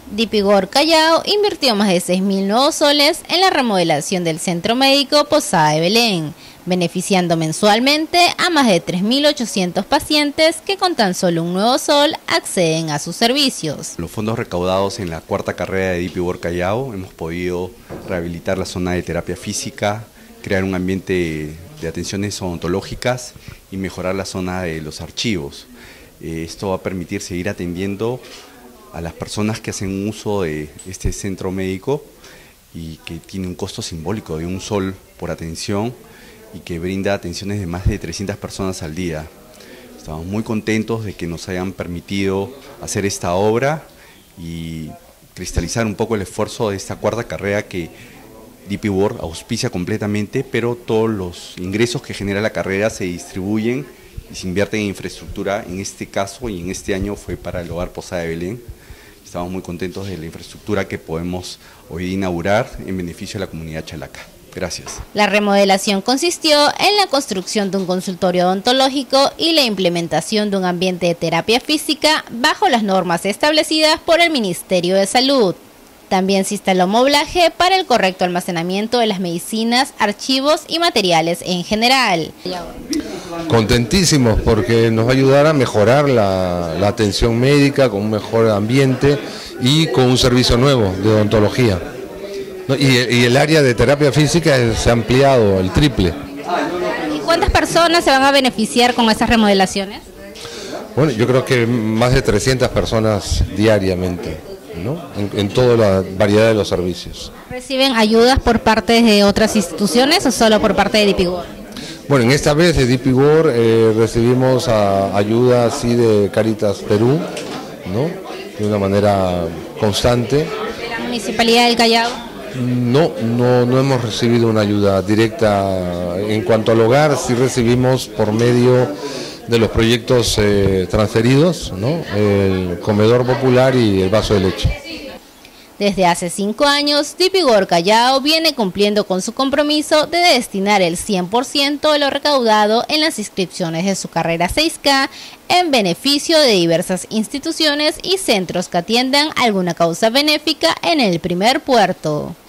Dipigor Callao invirtió más de 6.000 nuevos soles en la remodelación del Centro Médico Posada de Belén, beneficiando mensualmente a más de 3.800 pacientes que con tan solo un nuevo sol acceden a sus servicios. Los fondos recaudados en la cuarta carrera de Dipigor Callao hemos podido rehabilitar la zona de terapia física, crear un ambiente de atenciones odontológicas y mejorar la zona de los archivos. Esto va a permitir seguir atendiendo a las personas que hacen uso de este centro médico y que tiene un costo simbólico de un sol por atención y que brinda atenciones de más de 300 personas al día. Estamos muy contentos de que nos hayan permitido hacer esta obra y cristalizar un poco el esfuerzo de esta cuarta carrera que Dipigor auspicia completamente, pero todos los ingresos que genera la carrera se distribuyen y se invierten en infraestructura. En este caso y en este año fue para el Hogar Posada de Belén. Estamos muy contentos de la infraestructura que podemos hoy inaugurar en beneficio de la comunidad chalaca. Gracias. La remodelación consistió en la construcción de un consultorio odontológico y la implementación de un ambiente de terapia física bajo las normas establecidas por el Ministerio de Salud. También se instaló moblaje para el correcto almacenamiento de las medicinas, archivos y materiales en general. Contentísimos porque nos va a ayudar a mejorar la atención médica con un mejor ambiente y con un servicio nuevo de odontología. Y el área de terapia física se ha ampliado el triple. ¿Y cuántas personas se van a beneficiar con esas remodelaciones? Bueno, yo creo que más de 300 personas diariamente, ¿no? En toda la variedad de los servicios. ¿Reciben ayudas por parte de otras instituciones o solo por parte de Dipigor? Bueno, en esta vez de Dipigor recibimos ayuda así de Cáritas Perú, ¿no? De una manera constante. ¿De la Municipalidad del Callao? No hemos recibido una ayuda directa. En cuanto al hogar, sí recibimos por medio de los proyectos transferidos, ¿no? El comedor popular y el vaso de leche. Desde hace 5 años, Dipigor Callao viene cumpliendo con su compromiso de destinar el 100% de lo recaudado en las inscripciones de su carrera 6K en beneficio de diversas instituciones y centros que atiendan alguna causa benéfica en el primer puerto.